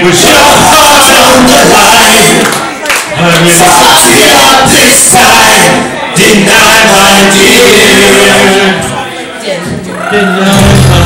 Was your heart on the line? Fuck it up this time. Deny my dear. Deny my